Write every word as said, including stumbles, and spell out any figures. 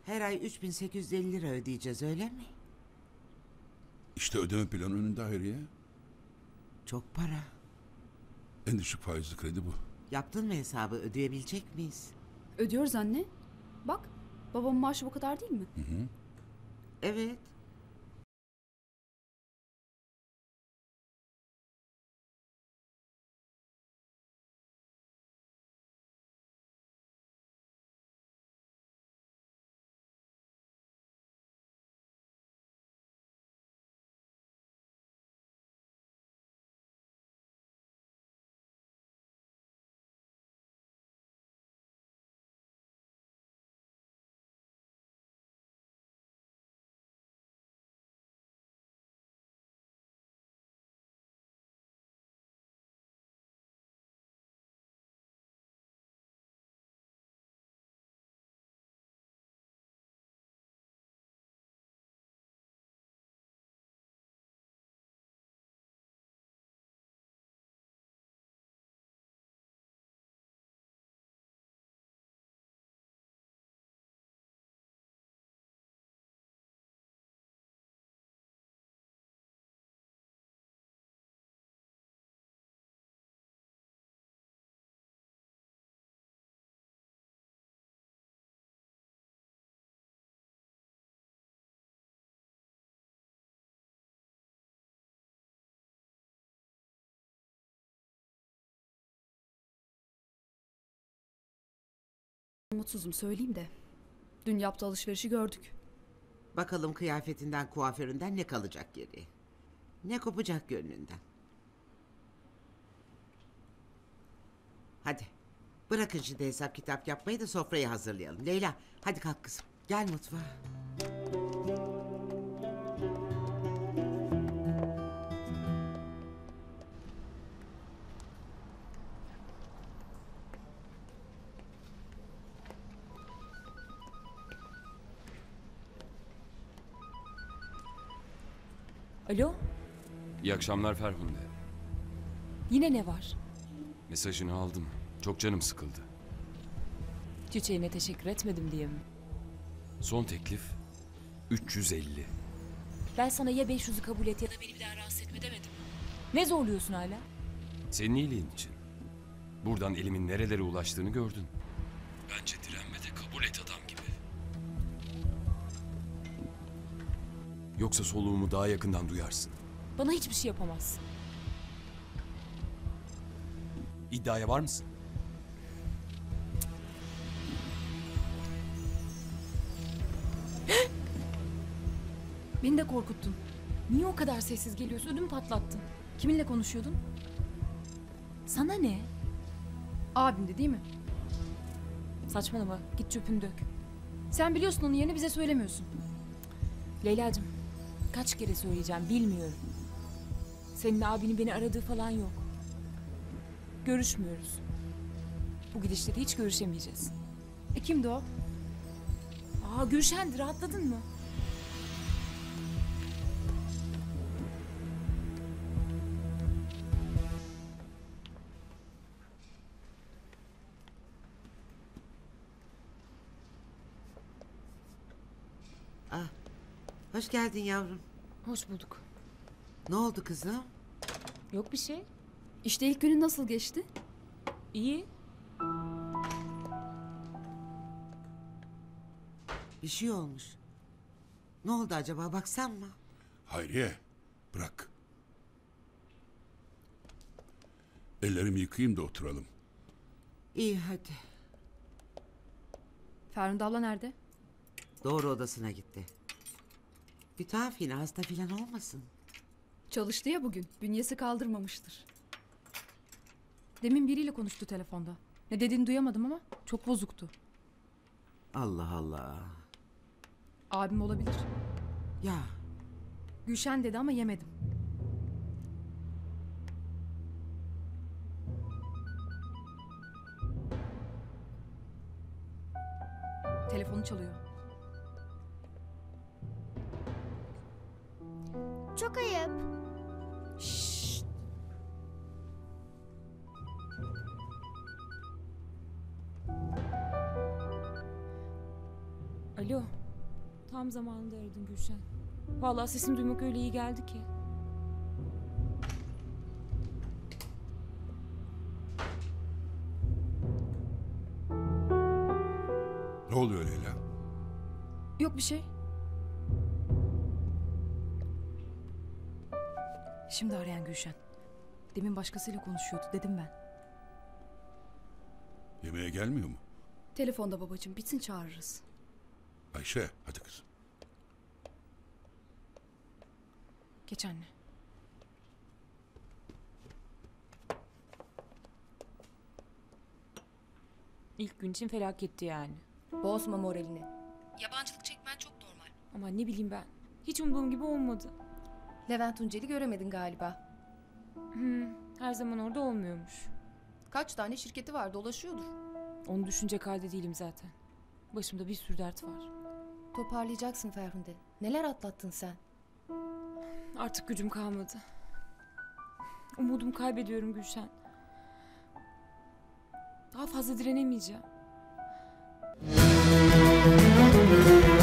Her ay üç bin sekiz yüz elli lira ödeyeceğiz, öyle mi? İşte ödeme planı önünde Hayriye. Çok para. En düşük faizli kredi bu. Yaptın mı hesabı, ödeyebilecek miyiz? Ödüyoruz anne. Bak, babamın maaşı bu kadar değil mi? Hı hı. Evet. Mutsuzum söyleyeyim de. Dün yaptığı alışverişi gördük. Bakalım kıyafetinden, kuaföründen ne kalacak geriye? Ne kopacak gönlünden? Hadi. Bırakın şimdi hesap kitap yapmayı da sofrayı hazırlayalım. Leyla, hadi kalk kızım. Gel mutfağa. Alo, İyi akşamlar Ferhunde. yine ne var? Mesajını aldım. Çok canım sıkıldı. Çiçeğine teşekkür etmedim diye mi? Son teklif üç yüz elli. Ben sana ya beş yüzü kabul et ya da beni bir daha rahatsız etme demedim. Ne zorluyorsun hala? Senin iyiliğin için. Buradan elimin nerelere ulaştığını gördün. Bence direnme de kabul et adam gibi. Yoksa soluğumu daha yakından duyarsın. Bana hiçbir şey yapamazsın. İddiaya var mısın? Beni de korkuttun. Niye o kadar sessiz geliyorsun? Ödümü patlattın. Kiminle konuşuyordun? Sana ne? Abimdi değil mi? Saçmalama, git çöpünü dök. Sen biliyorsun onun yerini, bize söylemiyorsun. Leyla'cığım, kaç kere söyleyeceğim bilmiyorum. Senin abinin beni aradığı falan yok. Görüşmüyoruz. Bu gidişle de hiç görüşemeyeceğiz. E kimdi o? Aa, Gülşen'di, rahatladın mı? Ah, hoş geldin yavrum. Hoş bulduk. Ne oldu kızım? Yok bir şey. İşte ilk günün nasıl geçti? İyi. Bir şey olmuş. Ne oldu acaba, baksan mı? Hayriye, bırak. Ellerimi yıkayayım da oturalım. İyi hadi. Ferhunde abla nerede? Doğru odasına gitti. Bir tuhaf, yine hasta filan olmasın. Çalıştı ya bugün. Bünyesi kaldırmamıştır. Demin biriyle konuştu telefonda. Ne dediğini duyamadım ama çok bozuktu. Allah Allah. Abim olabilir. Ya Gülşen dedi ama yemedim. Telefonu çalıyor. Çok ayıp. Şşşt. Alo. Tam zamanında aradın Gülşen. Vallahi sesini duymak öyle iyi geldi ki. Ne oluyor Leyla? Yok bir şey. Şimdi arayan Gülşen. Demin başkasıyla konuşuyordu dedim ben. Yemeğe gelmiyor mu? Telefonda babacığım, bitsin çağırırız. Ayşe hadi kızım. Geç anne. İlk gün için felaketti yani. Bozma moralini. Yabancılık çekmen çok normal. Ama ne bileyim ben. Hiç umduğum gibi olmadı. Levent Tuncel'i göremedin galiba. Hmm, her zaman orada olmuyormuş. Kaç tane şirketi var, dolaşıyordur. Onu düşünecek halde değilim zaten. Başımda bir sürü dert var. Toparlayacaksın Ferhunde. Neler atlattın sen? Artık gücüm kalmadı. Umudumu kaybediyorum Gülşen. Daha fazla direnemeyeceğim.